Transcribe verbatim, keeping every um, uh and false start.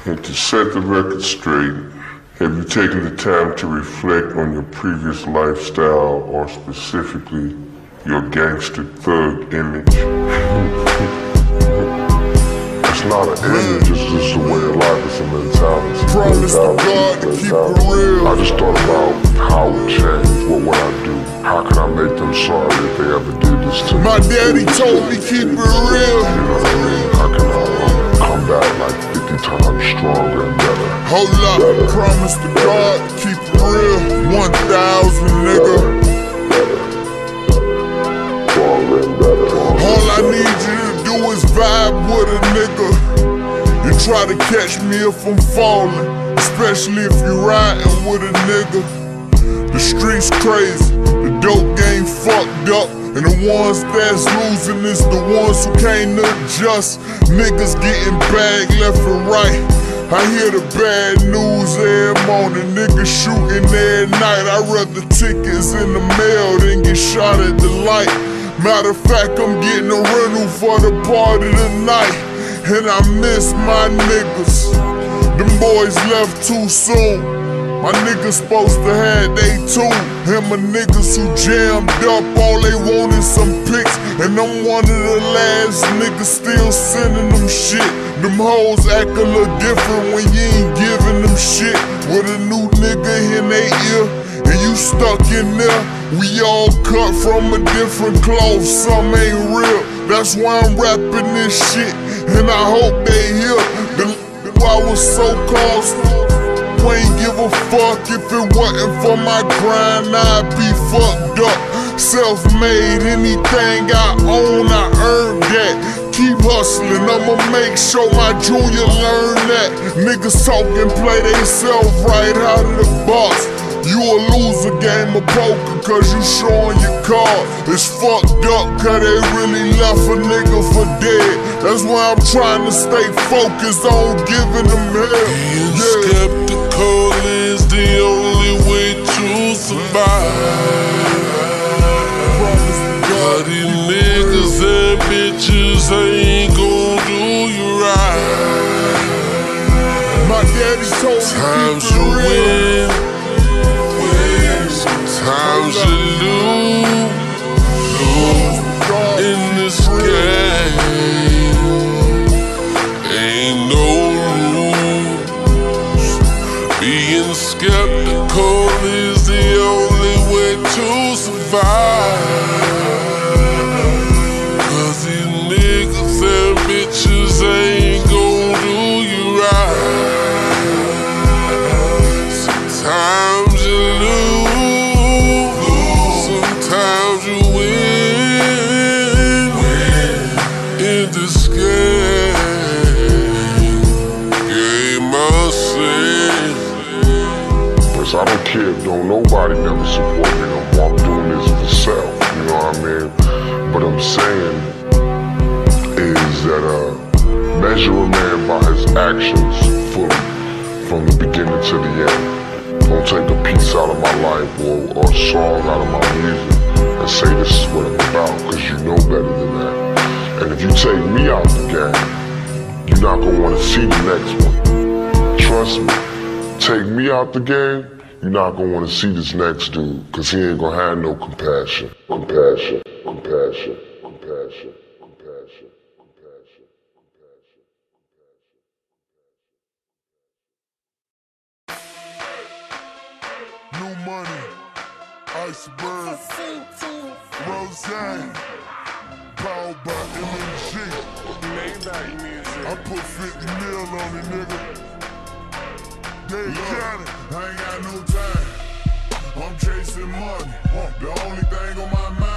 And to set the record straight, have you taken the time to reflect on your previous lifestyle, or specifically your gangster thug image? It's not an image, it's just a way of life, it's a mentality. Promise to God to keep it real. I just thought about how it changed, what would I do? How can I make them sorry if they ever did this to me? My daddy told me keep it real. You know what I mean? How can I um, come back like fifty times stronger and better? Hold up, better. Promise to God to keep it real. one thousand, nigga. Better. Stronger and better. All I need you to do is vibe with a nigga. You try to catch me if I'm falling, especially if you riding with a nigga. The streets crazy, the dope game fucked up, and the ones that's losing is the ones who can't adjust. Niggas getting bagged left and right. I hear the bad news every morning, niggas shooting every night. I'd rather tickets in the mail than get shot at the light. Matter of fact, I'm getting a rental for the party tonight, and I miss my niggas. Them boys left too soon. My niggas supposed to have they too. And my niggas who jammed up, all they want is some pics. And I'm one of the last niggas still sending them shit. Them hoes act a little different when you ain't giving them shit. With a new nigga in they ear, and you stuck in there. We all cut from a different cloth, some ain't real. That's why I'm rapping this shit, and I hope they hear. The I was so costly, we ain't give a fuck. If it wasn't for my grind, I'd be fucked up. Self-made, anything I own, I earned that. Keep hustling, I'ma make sure my junior learn that. Niggas talking, play they self right out of the box. You a loser, game of poker, cause you showing your cards. It's fucked up, cause they really left a nigga for dead. That's why I'm trying to stay focused on giving them hell. Being yeah. skeptical is the only way to survive. Cause these niggas and bitches ain't gon' do you right. My daddy told me times you win, times you lose, lose in this game. Ain't no rules. Being skeptical is the only way to survive. Cause these niggas and bitches ain't gon' do you right. Sometimes you lose, sometimes you win, in this game, game I say. Cause I don't care if don't nobody never support me no more. I'm doing this for self, you know what I mean? But I'm saying is that uh, measure a man by his actions fully, from the beginning to the end. Don't take a piece out of my life or, or a song out of my music and say this is what I'm about, cause you know better than that. And if you take me out the game, you're not gonna wanna see the next one. Trust me, take me out the game, you're not gonna wanna see this next dude, cause he ain't gonna have no compassion. Compassion, compassion, compassion, compassion, compassion, compassion. New Money, Iceberg, Roseanne, powered by M M G. I put fifty mil on it, nigga. Dade County, I ain't got no time. I'm chasing money. The only thing on my mind